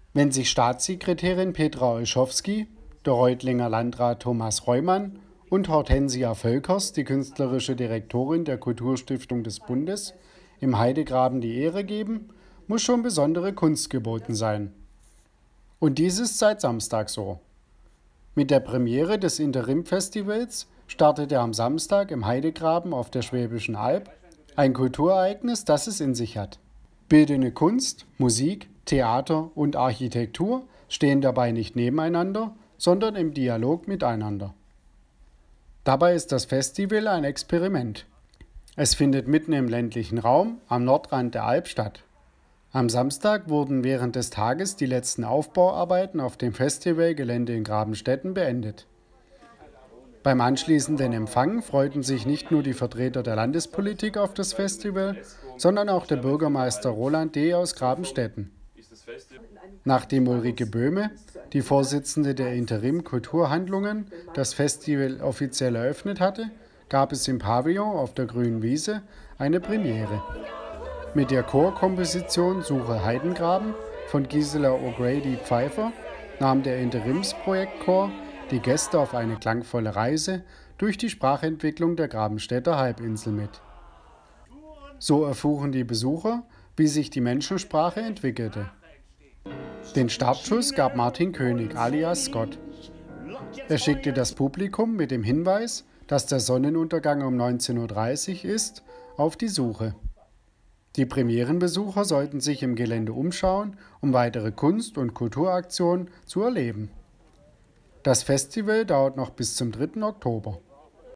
Wenn sich Staatssekretärin Petra Olschowski, der Reutlinger Landrat Thomas Reumann und Hortensia Völkers, die künstlerische Direktorin der Kulturstiftung des Bundes, im Heidegraben die Ehre geben, muss schon besondere Kunst geboten sein. Und dies ist seit Samstag so. Mit der Premiere des Interim-Festivals startete am Samstag im Heidegraben auf der Schwäbischen Alb ein Kulturereignis, das es in sich hat. Bildende Kunst, Musik, Theater und Architektur stehen dabei nicht nebeneinander, sondern im Dialog miteinander. Dabei ist das Festival ein Experiment. Es findet mitten im ländlichen Raum am Nordrand der Alb statt. Am Samstag wurden während des Tages die letzten Aufbauarbeiten auf dem Festivalgelände in Grabenstetten beendet. Beim anschließenden Empfang freuten sich nicht nur die Vertreter der Landespolitik auf das Festival, sondern auch der Bürgermeister Roland D. aus Grabenstetten. Nachdem Ulrike Böhme, die Vorsitzende der Interim-Kulturhandlungen, das Festival offiziell eröffnet hatte, gab es im Pavillon auf der Grünen Wiese eine Premiere. Mit der Chorkomposition Suche Heidengraben von Gisela O'Grady Pfeiffer nahm der Interimsprojektchor die Gäste auf eine klangvolle Reise durch die Sprachentwicklung der Grabenstädter Halbinsel mit. So erfuhren die Besucher, wie sich die Menschensprache entwickelte. Den Startschuss gab Martin König alias Scott. Er schickte das Publikum mit dem Hinweis, dass der Sonnenuntergang um 19:30 Uhr ist, auf die Suche. Die Premierenbesucher sollten sich im Gelände umschauen, um weitere Kunst- und Kulturaktionen zu erleben. Das Festival dauert noch bis zum 3. Oktober.